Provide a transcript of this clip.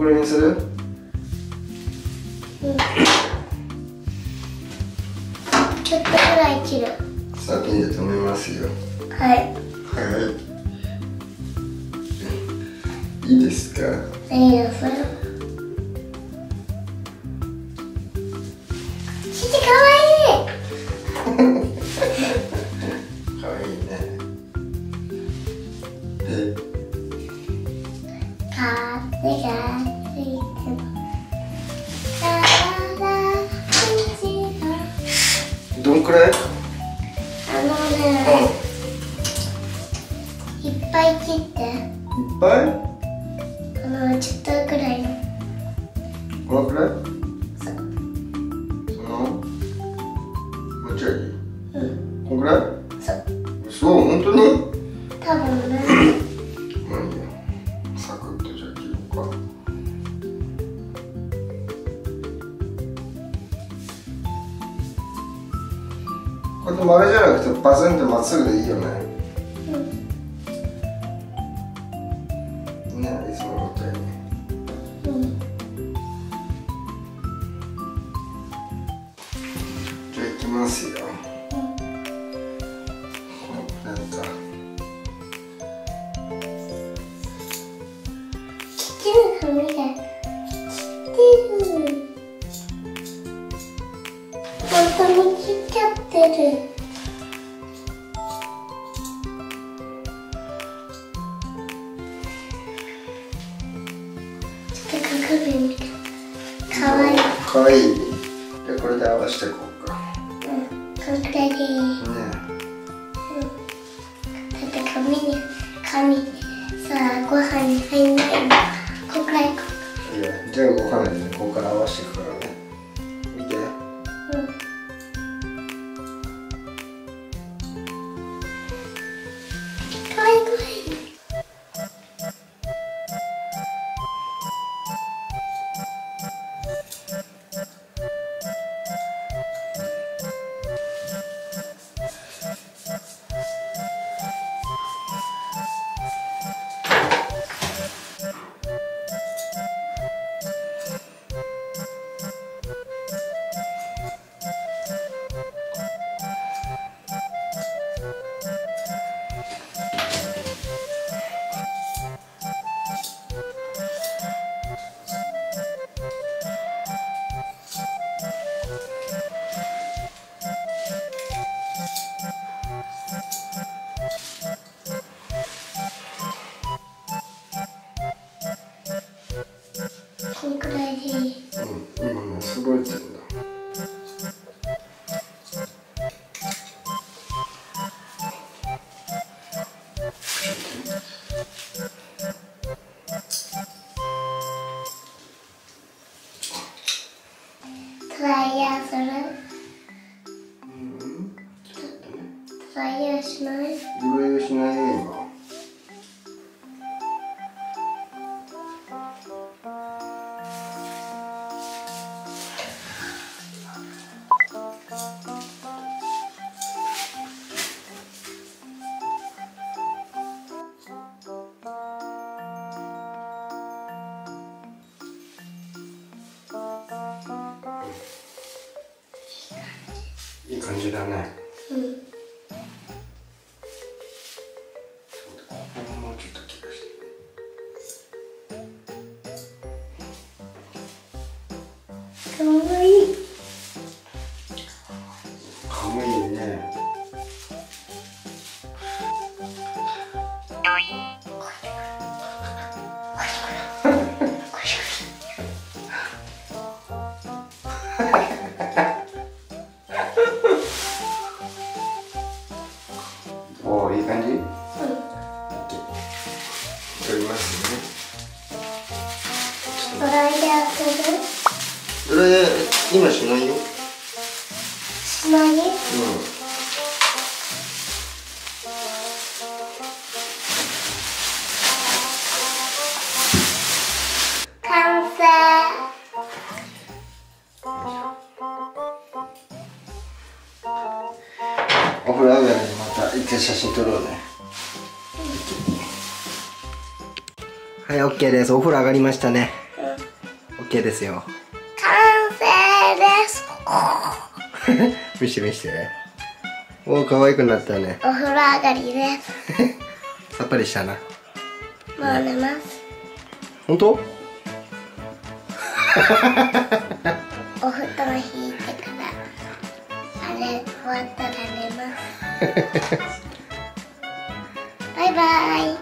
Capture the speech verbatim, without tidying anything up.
くらいにする？うん、 ちょっとぐらい切る。 先に止めますよ。 はい。 はい。いいですか？ いいです。父かわいい。 かわいいね。で、 風が吹いてもどんくらい？ あのね、いっぱい切って。いっぱい？ あのちょっとぐらいの。 このくらい？ そう。 その？もうちょい？ うん。 このくらい？ そう。 そう、本当に？ 多分ね。 まあいいよ。サクッとじゃあ切ろうか。こうやって丸じゃなくてバツンとまっすぐでいいよね。 うん。 ね、いつもみたいに。 うん。 じゃあ行きますよ。 うん。 なんか。 切ってる髪が。切ってる。本当に切っちゃってる。ちょっと鏡みたい。かわいい。 かわいい。じゃあこれで合わせていこうか。 うん、このくらいでいい。 ね。 うん。だって髪に髪さあご飯に入んないの。こんくらいか。 いや、じゃあ動かないでね。ここから合わせていくからね。見て。 うん。かわいいかわいい。こんくらいでいい。 うん、今ね、すごいってんだ。 トライヤーする？ うん、ちょっとね。 トライヤーしない？ ドライヤーしないよ、今。いい感じだね。 うん。 ここもうちょっと切らして。 かわいい。 かわいいね。おー、いい感じ？うん。取りますね。 ドライヤーする？ ドライヤー今しないよ。 しない？うん。完成。 お風呂上がりにまた一回写真撮ろうね。はい、オッケーです。お風呂上がりましたね。 ケー ですよ。 完成です。 見して見して。おお、可愛くなったね。 お風呂上がりです。 さっぱりしたな。 もう寝ます。 本当？ お布団引いてからあれ終わったら寝ます。バイバイ。